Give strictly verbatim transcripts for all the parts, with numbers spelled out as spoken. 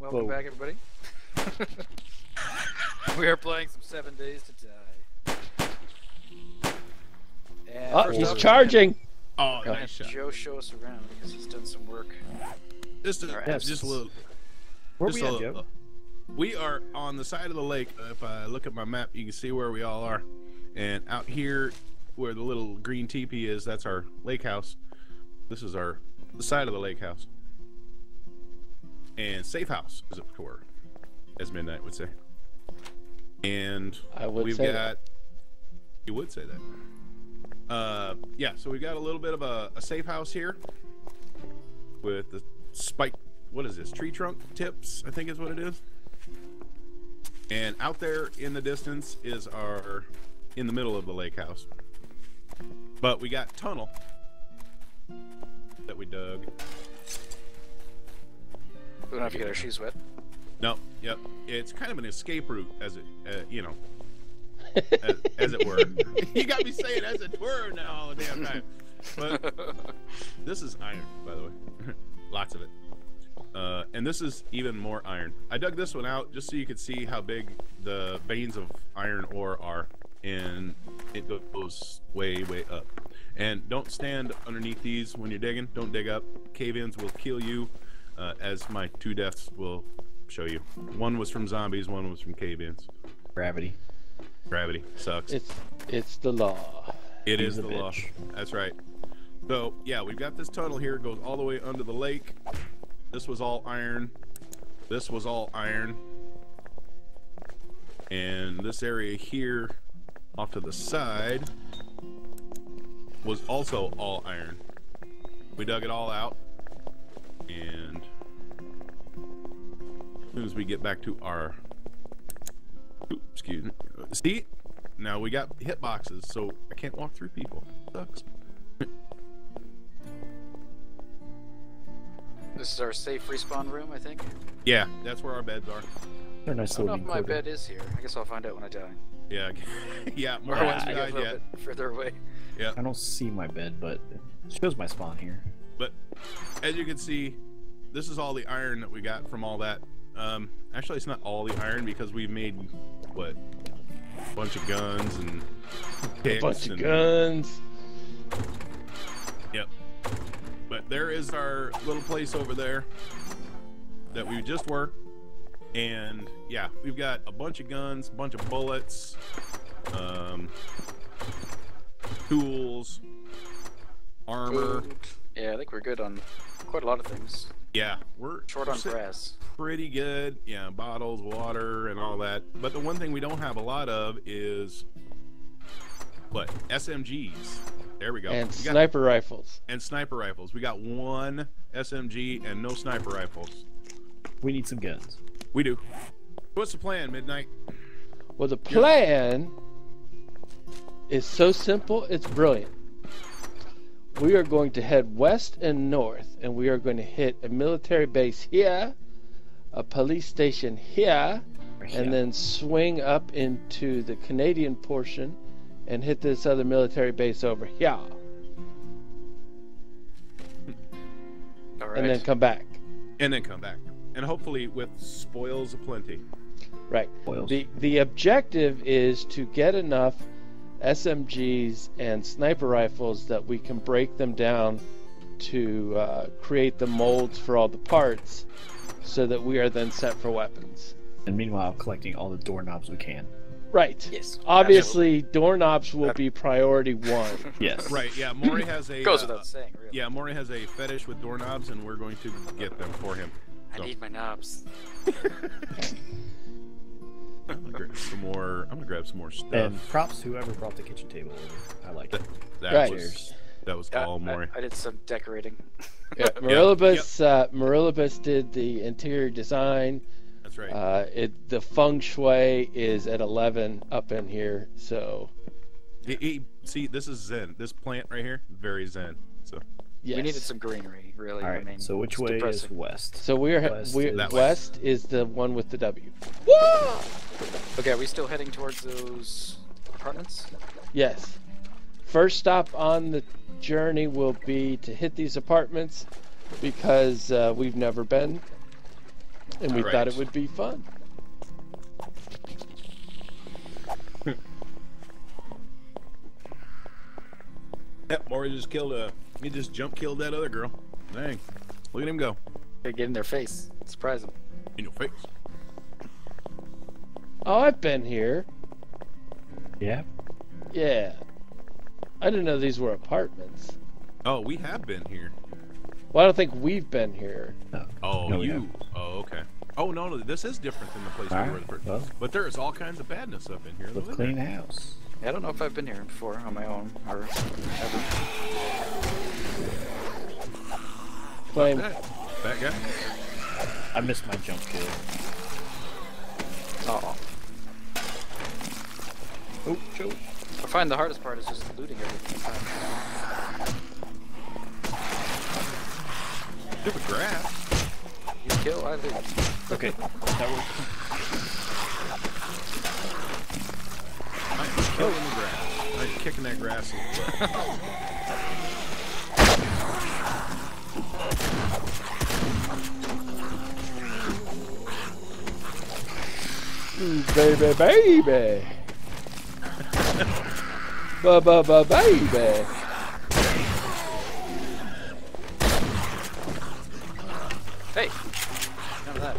Welcome Whoa. back, everybody. We are playing some Seven Days to Die. And Oh, first he's up, charging. Oh, We're gonna nice have shot. Joe show us around because he's done some work. Just a, Yes. just a little. Where just we a at, little- Joe? We are on the side of the lake. If I look at my map, you can see where we all are. And out here, where the little green teepee is, that's our lake house. This is our the side of the lake house. And safe house is up toward, as Midnight would say. And I would we've say got. that. You would say that. Uh, yeah. So we got a little bit of a, a safe house here with the spike. What is this? Tree trunk tips, I think is what it is. And out there in the distance is our, in the middle of the lake house. But we got tunnel that we dug. We don't have to get our shoes wet. No, yep. It's kind of an escape route, as it, uh, you know, as, as it were. You got me saying as it were now all the damn time. But this is iron, by the way. Lots of it. Uh, and this is even more iron. I dug this one out just so you could see how big the veins of iron ore are. And it goes way, way up. And don't stand underneath these when you're digging. Don't dig up. Cave-ins will kill you, uh, as my two deaths will show you. One was from zombies, one was from cave-ins. Gravity. Gravity sucks. It's it's the law. It He's is a the law. bitch. That's right. So, yeah, we've got this tunnel here. It goes all the way under the lake. This was all iron. This was all iron. And this area here off to the side was also all iron. We dug it all out. And as soon as we get back to our... Oops, excuse me. See? Now we got hit boxes, so I can't walk through people. Sucks. This is our safe respawn room, I think. Yeah, that's where our beds are. They're a nice I don't know little if my enclosure. bed is here. I guess I'll find out when I die. Yeah, yeah. More Or ones once we get a died little yet. bit further away. Yeah, I don't see my bed, but it shows my spawn here. but as you can see, this is all the iron that we got from all that. Um, actually, it's not all the iron because we've made what a bunch of guns and picks A bunch of and, guns. Yep. But there is our little place over there that we just were. And yeah, we've got a bunch of guns, a bunch of bullets, um, tools, armor. Food. Yeah, I think we're good on quite a lot of things. Yeah, we're Short on sitting brass. pretty good. Yeah, bottles, water, and all that. But the one thing we don't have a lot of is what? S M Gs. There we go. And We got- sniper rifles. and sniper rifles. We got one S M G and no sniper rifles. We need some guns. We do. What's the plan, Midnight? Well, the plan is so simple, it's brilliant. We are going to head west and north, and we are going to hit a military base here, a police station here, Yeah. and then swing up into the Canadian portion and hit this other military base over here, All right. and then come back. And then come back. And hopefully with spoils aplenty. Right. Oils. The the objective is to get enough S M Gs and sniper rifles that we can break them down to uh, create the molds for all the parts, so that we are then set for weapons. And meanwhile, collecting all the doorknobs we can. Right. Yes. Obviously, doorknobs will be priority one. Yes. Right, yeah, Maury has a Goes uh, without saying, really. yeah, Maury has a fetish with doorknobs and we're going to get them for him. I So, need my knobs. I'm gonna grab some more I'm gonna grab some more stuff. And props to whoever brought the kitchen table over. I like it. that Right. was that was Yeah, all Maury. I, I did some decorating. Yeah, Morilibus, uh, Morilibus did the interior design. That's right. Uh, it the feng shui is at eleven up in here, so He- he- see, this is zen. This plant right here, very zen. So yes. We needed some greenery, really. All I right. mean, So which it's way depressing. is west? So we are West we is- That way. west is the one with the W. Okay, are we still heading towards those apartments? Yes. First stop on the journey will be to hit these apartments because uh, we've never been. And we All thought right. it would be fun. Yep, Maury just killed a. He just jump killed that other girl. Dang. Look at him go. Gotta get in their face. Surprise them. In your face. Oh, I've been here. Yeah. Yeah. I didn't know these were apartments. Oh, we have been here. Well, I don't think we've been here. No. Oh, No, we you. haven't. Oh, okay. Oh, no, no, this is different than the place All we were. right, the first- well. But there's all kinds of badness up in here. With Look at clean that. house. Yeah, I don't know if I've been here before on my own or ever. Flame. That, that guy. I missed my jump kill. Oh, Oh, Joe. I find the hardest part is just looting everything. Stupid grass. You kill, I loot. Okay, that works. I am killing the grass. I'm kicking that grass in the butt. Ooh, baby, baby. ba ba ba baby. Hey! None of that.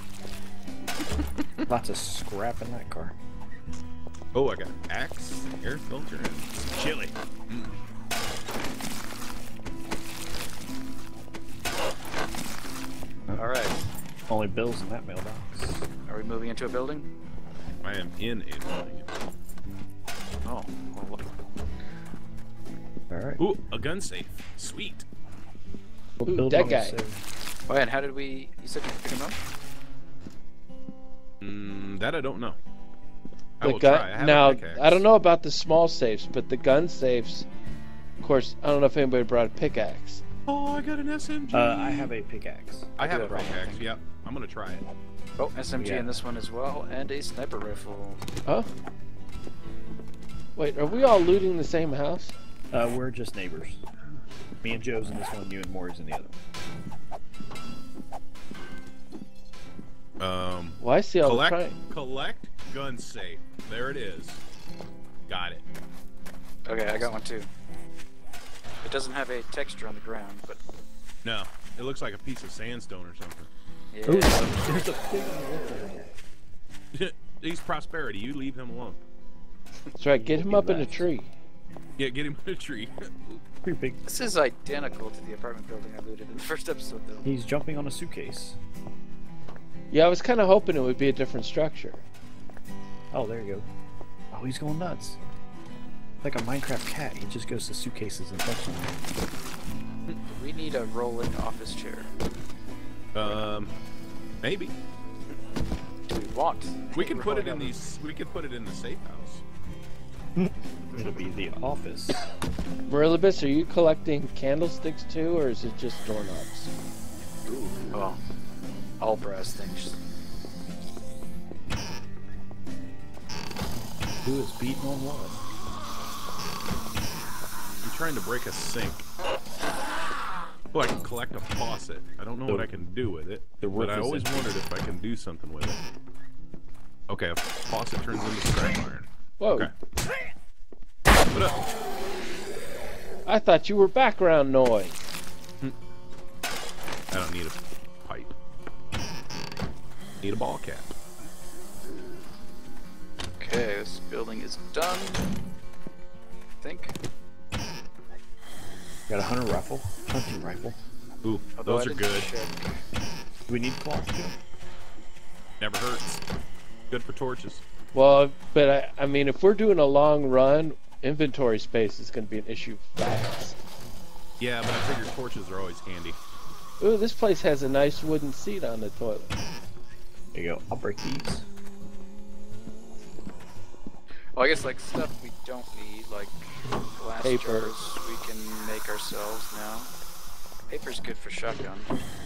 Lots of scrap in that car. Oh, I got axe, air filter, and chili. Mm. Alright. Only bills in that mailbox. Are we moving into a building? I am in a building. Oh. Well, look. Alright. Ooh, a gun safe. Sweet. What Ooh, building that guy. is it? Oh, yeah, and how did we... You said you could pick him up? Mm, that I don't know. I The will gun, try. I have now, a pickaxe. I don't know about the small safes, but the gun safes, of course, I don't know if anybody brought a pickaxe. Oh, I got an S M G. Uh, I have a pickaxe. I have do a have one, I pickaxe. think. Yep. I'm gonna try it. Oh, S M G Yeah. in this one as well, and a sniper rifle. Huh? Wait, are we all looting the same house? Uh, we're just neighbors. Me and Joe's in this one, you and Maury's in the other. Um, Well, I see all the collect, tri- collect gun safe. There it is. Got it. Okay, I got one too. It doesn't have a texture on the ground, but No, it looks like a piece of sandstone or something. yeah. Ooh, there's a pig on the roof over there. He's prosperity. You leave him alone. That's right, get him He up in a left. tree. Yeah, get him in a tree. Pretty big. This is identical to the apartment building I looted in the first episode, though. He's jumping on a suitcase. Yeah, I was kind of hoping it would be a different structure. Oh, there you go. Oh, he's going nuts. Like a Minecraft cat, he just goes to suitcases and jumps on them. We need a rolling office chair. um, maybe Do we want? we could We're put it rolling in office. these. We could put it in the safe house. It'll be the office. Morilibus, are you collecting candlesticks too, or is it just doorknobs? Ooh, well, all brass things. Who is beating on what? I'm trying to break a sink. Oh, I can collect a faucet. I don't know what I can do with it, The but roof I is always empty. wondered if I can do something with it. Okay, a faucet turns into scrap iron. Whoa, Okay. What up? I thought you were background noise. I don't need a pipe. Need a ball cap. Okay, this building is done. I think. Got a hunter rifle, hunting rifle. Ooh, Although those I are didn't good. check. Do we need cloth too? Never hurts. Good for torches. Well, but I, I mean, if we're doing a long run, inventory space is going to be an issue fast. Yeah, but I figure torches are always handy. Ooh, this place has a nice wooden seat on the toilet. There you go. I'll break these. Well, I guess like stuff we don't need, like glass Paper. jars, we can make ourselves now. Paper's good for shotgun.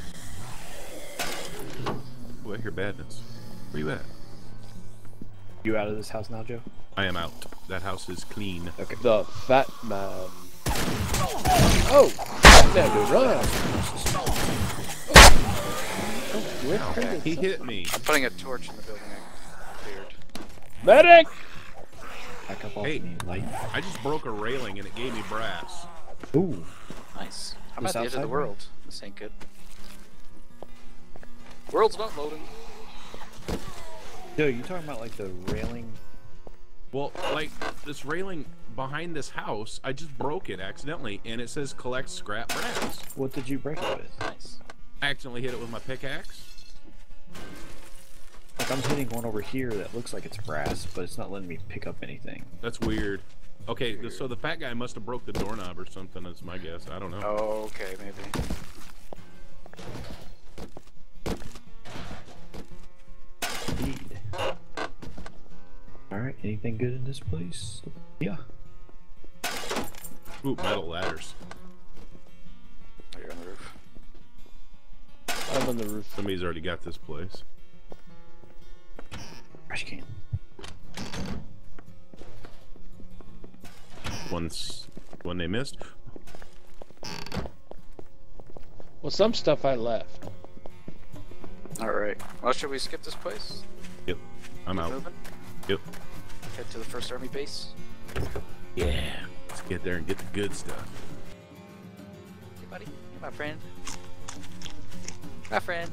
Ooh, I hear badness. Where you at? You out of this house now, Joe? I am out. That house is clean. Okay. The fat man. Oh, never run. Oh, we're Okay. He hit me. I'm putting a torch in the building I cleared. Medic! Back up off Hey. me, light. I just broke a railing and it gave me brass. Ooh. Nice. I'm This at the edge of outside the one? world. This ain't good. World's not loading. Dude, you talking about like the railing? Well, like this railing behind this house, I just broke it accidentally, and it says collect scrap brass. What did you break it with? Nice. I accidentally hit it with my pickaxe. Like I'm hitting one over here that looks like it's brass, but it's not letting me pick up anything. That's weird. Okay, th- so the fat guy must have broke the doorknob or something. That's my guess. I don't know. Oh, okay, maybe. Indeed. Alright, anything good in this place? Yeah. Ooh, metal ladders. Oh, you're on the roof. I'm on the roof. Somebody's already got this place. Trash can. One's one they missed. Well, some stuff I left. Alright. Well, should we skip this place? Yep, I'm Keep out. moving? Yep. Head to the first army base? Yeah. Let's get there and get the good stuff. Hey, buddy. Hey, my friend. My friend.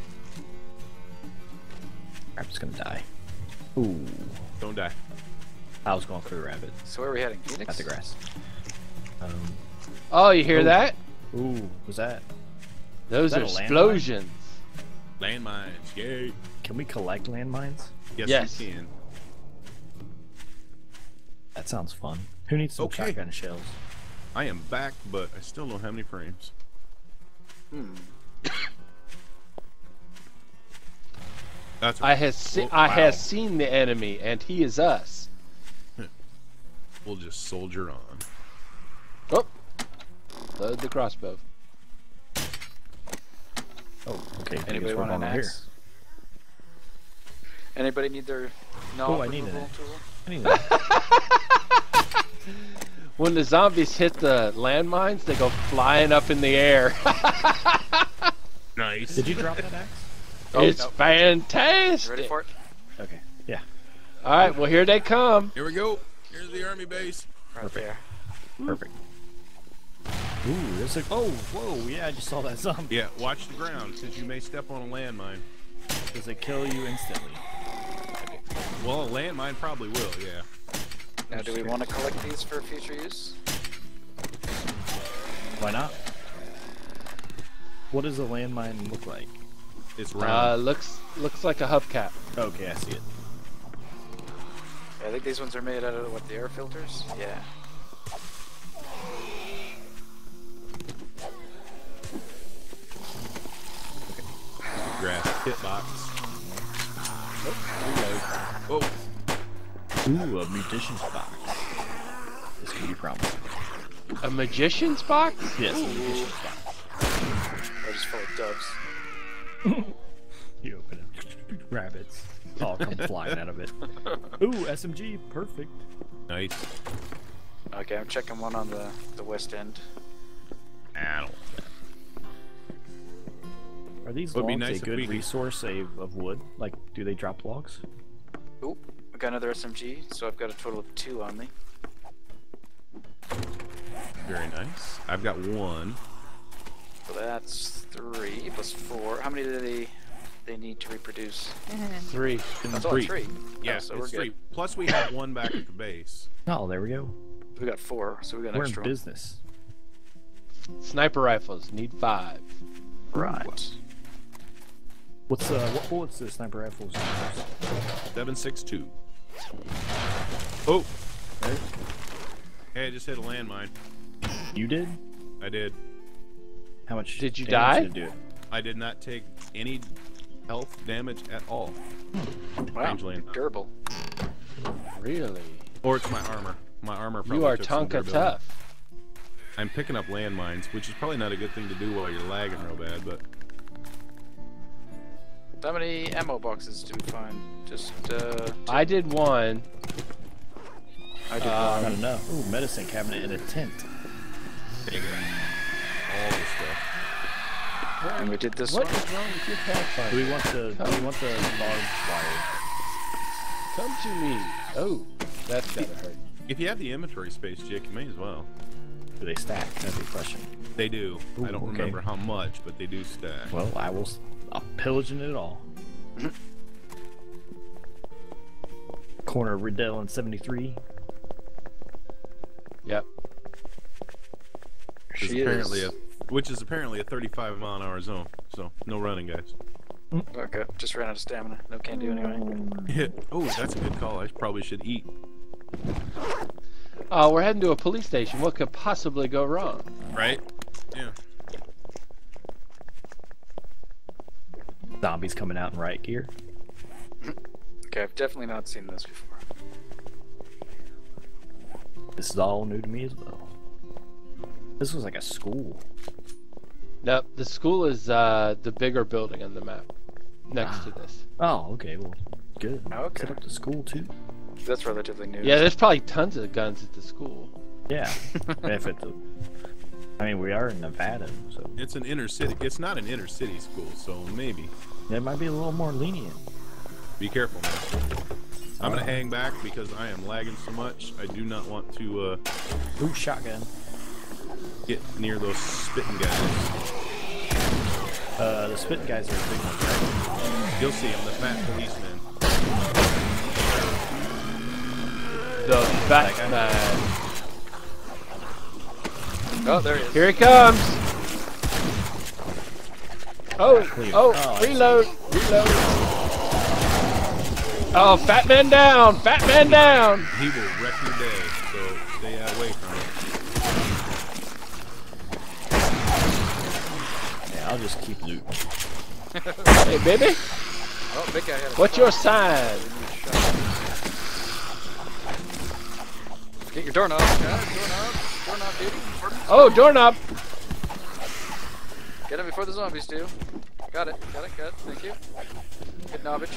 I'm just gonna die. Ooh. Don't die. I was going for the rabbit. So where are we heading? Phoenix? At the grass. Um. Oh, you hear Oh. that? Ooh, was that? Those that are a landmine? explosions. Landmines. Yay. Can we collect landmines? Yes, Yes. you can. That sounds fun. Who needs some Okay. shotgun shells? I am back, but I still don't have any frames. Hmm. That's I has se- Well, I wow. has seen the enemy, and he is us. We'll just soldier on. Oh, load the crossbow. Oh, okay. I guess Anybody we're want an going over axe? Anybody need their knob Oh, I need an removal axe. tool? I need that. When the zombies hit the landmines, they go flying up in the air. Nice. Did you drop that axe? Oh, it's nope. fantastic. You ready for it? Okay. Yeah. All right, well here they come. Here we go. Here's the army base. Right Perfect. there. Perfect. Ooh, there's a. Oh, whoa! Yeah, I just saw that zombie. Yeah, watch the ground, since you may step on a landmine. Does it kill you instantly? Well, a landmine probably will, yeah. Now, do we want to collect these for future use? Why not? What does a landmine look like? It's Uh, round. looks looks like a hubcap. Okay, I see it. I think these ones are made out of, what, the air filters? Yeah. Grass pit box. Oh, reload. Oh, Ooh, a musician's box. This could be promising. A magician's box? Yes, a musician's box. Or just full of doves. You open it. Rabbits. All come flying out of it. Ooh, S M G, perfect. nice. Okay, I'm checking one on the, the west end. I don't. Are these Would logs be nice a if good we could- resource a, of wood? Like, do they drop logs? Oop, I got another S M G, so I've got a total of two on me. Very nice. I've got one. So that's three plus four. How many do they they need to reproduce? Three. That's only Three. three. Yeah, Oh, so it's we're three. good. Plus, we have one back at the base. Oh, there we go. We got four, so we got an We're in extra one. business. Sniper rifles need five. Right. What's uh, what bullets do sniper rifles use? seven six two. Oh! Hey, I just hit a landmine. You did? I did. How much? Did you damage die? Did it do? I did not take any health damage at all. Wow, Strangely enough. durable. Really? Or it's my armor. My armor probably You are took some Tonka durability. tough. I'm picking up landmines, which is probably not a good thing to do while you're lagging real bad, but... How many ammo boxes do we find? Just, uh... I did one. I did Uh, Not enough. Ooh, medicine cabinet in a tent. All this stuff. And we did this What one. is wrong with your Pathfinder? Do we want the do we want the barbed wire? Come to me. Oh, that's gotta hurt. If you have the inventory space, Jake, you may as well. Do they stack? That's the question. They do. Ooh, I don't okay. remember how much, but they do stack. Well, I will. s- I'm pillaging it all. Corner of Riddell and seventy-three. Yep. Which is She apparently is. a, which is apparently a thirty-five mile an hour zone. So no running, guys. Okay, just ran out of stamina. No can do anyway. Oh, that's a good call. I probably should eat. Oh, we're heading to a police station. What could possibly go wrong? Right? Yeah. Zombies coming out in riot gear. Okay, I've definitely not seen this before. This is all new to me as well. This was like a school. Nope, the school is uh, the bigger building on the map next to this. Oh, okay. Well, good. Okay. Set up the school too. That's relatively new. Yeah, there's probably tons of guns at the school. Yeah. If it's a, I mean, we are in Nevada, so It's an inner city. It's not an inner city school, so maybe. it might be a little more lenient. Be careful, man. I'm gonna hang back because I am lagging so much. I do not want to uh, Ooh, shotgun. get near those spitting guys. Uh, the spitting guys are big ones, right? You'll see, I'm the fat policeman. The Batman. Oh, there he is. Here he comes. Oh, Clear. oh, Oh, reload, reload. Oh, fat man down, fat man down. He will wreck your day, so stay away from him. Yeah, I'll just keep loot. Hey, baby, Oh, big guy had a what's your sign? Get your doorknob. Got it, doorknob. Doorknob, dude. Oh, doorknob. Get him before the zombies do. Got it, got it, got it. Thank you. Good knobbage.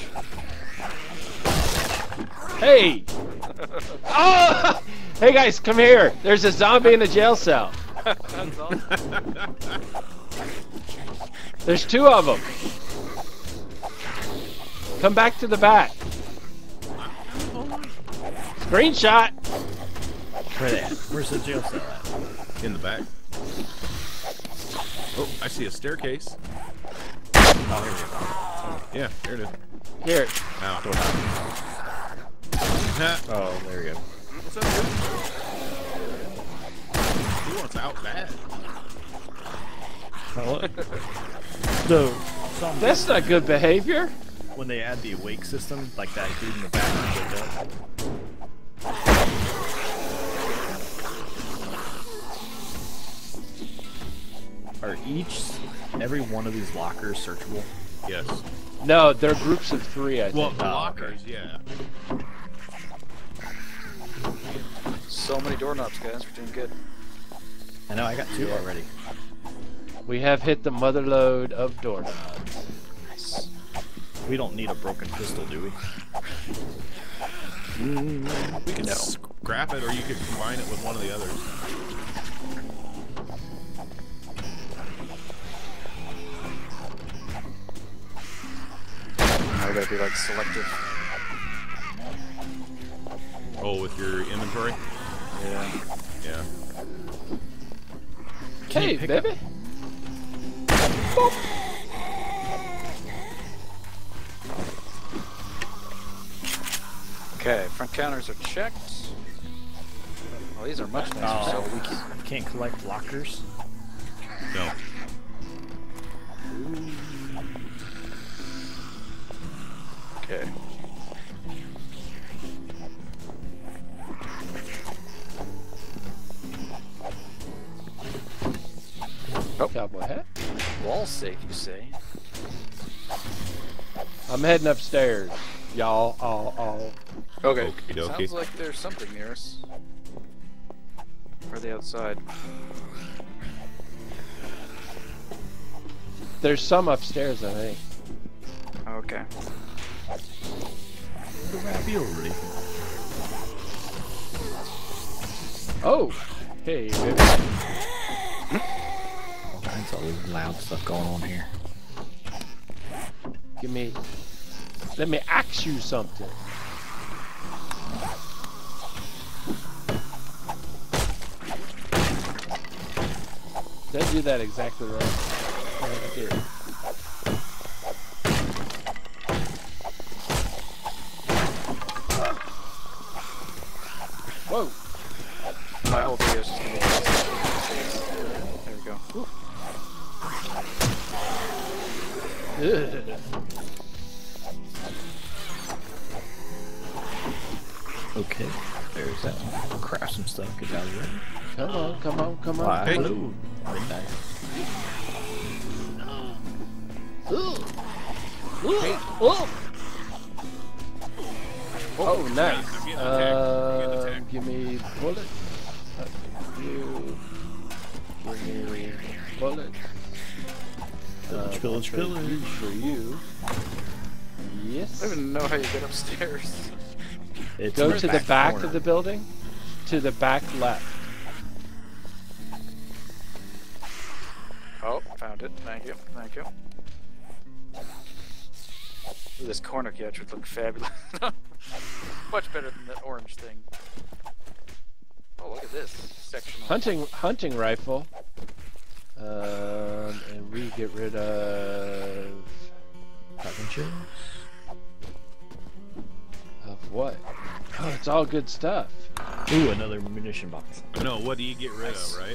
Hey. Oh, hey guys, come here. There's a zombie in the jail cell. That's awesome. There's two of them. Come back to the back. Screenshot. Where they at? Where's the jail cell at? In the back. Oh, I see a staircase. Oh, here we go. Yeah, there it is. Here. Ow. Oh, there we go. What's up, dude? He wants out bad. So, some That's not good behavior. when they add the awake system, like that dude in the back, are each, every one of these lockers searchable? Yes. No, they're groups of three, I Well, think. the Oh, lockers, yeah. So many doorknobs, guys. We're doing good. I know, I got two already. We have hit the mother load of doorknobs. Nice. We don't need a broken pistol, do we? We can scrap it, or you could combine it with one of the others. Now we gotta be like selective. Oh, with your inventory? Yeah. Yeah. Can Hey, you pick baby. up- Okay, front counters are checked. Well, these are much nicer. Oh, So we can't, we can't collect lockers? No. okay. Cowboy hat. Wall's safe, you say? I'm heading upstairs. Y'all, all, all. Okay. Okey-dokey. Sounds like there's something near us. Or are they outside? There's some upstairs, I think. Okay. The ravioli. Oh, hey, baby. All kinds It's all loud stuff going on here. Give me. Let me ask you something. Did I do that exactly right? I did. Whoa! My whole video is just gonna be there we go. Ugh. Okay, there's that. Craft some stuff. Get out of the way. Come on, come on, come on. Why, Hey. hello. Midnight. Hey. Oh. Oh, nice. I'm getting attacked. I'm getting Uh, attacked. give me bullet. You. Give me bullet. Pillage, Uh, pillage, pillage. For you. Yes. I don't even know how you get upstairs. It's Go in to the back corner. of the building. To the back left. Oh, found it. Thank you. Thank you. Ooh, this corner catch would look fabulous. Much better than that orange thing. Oh, look at this section. Hunting hunting rifle. Um, and we get rid of Shotgun shells. of what? Oh, it's all good stuff. Ooh, another munition box. No, what do you get rid Nice. of, right?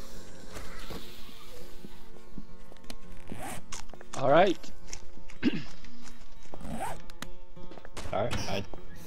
All right. Alright, I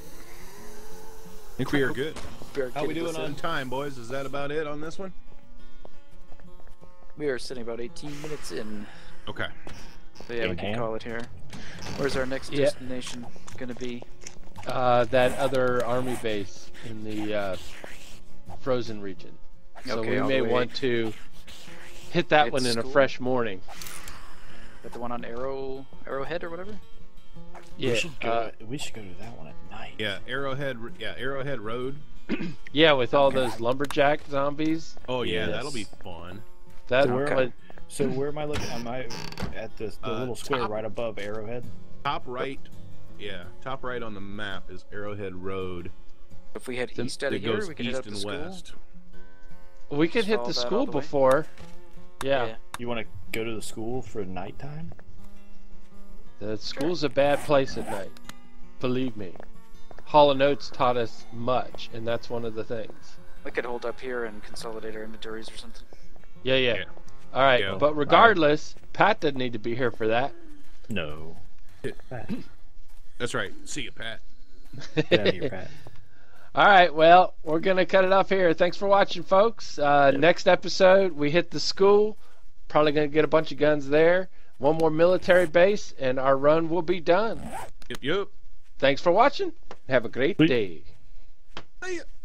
I think we are good. How we Barricaded doing this on in. time, boys? Is that about it on this one? We are sitting about eighteen minutes in. Okay. So yeah, we In can hand? call it here. Where's our next Yeah. destination gonna be? Uh, that other army base in the uh, frozen region. So Okay, we all may the way- want to hit that Hit one in a school? fresh morning. That the one on Arrow Arrowhead or whatever? Yeah. we should go. uh, we should go to that one at night. Yeah, Arrowhead. Yeah, Arrowhead Road. yeah, with all those lumberjack zombies. Oh yeah, Yes. that'll be fun. That So where am Okay. I? So where am I looking? Am I at this the Uh, little square top- right above Arrowhead? Top right. Yeah, top right on the map is Arrowhead Road. If we head The- east out That of here, goes we can head east up to and school. west. we could Just hit follow the that all school the way? before. Yeah. You want to go to the school for nighttime? The school's a bad place at night. Believe me. Hall of Notes taught us much, and that's one of the things. We could hold up here and consolidate our inventories or something. Yeah, yeah. Yeah. All right, Yeah. but regardless, Pat doesn't need to be here for that. No. That's right. See you, Pat. Get out of here, Pat. All right, well, we're going to cut it off here. Thanks for watching, folks. Uh, Yep. Next episode, we hit the school. Probably going to get a bunch of guns there. One more military base, and our run will be done. Yep, yep. Thanks for watching. Have a great Sweet. day. See ya.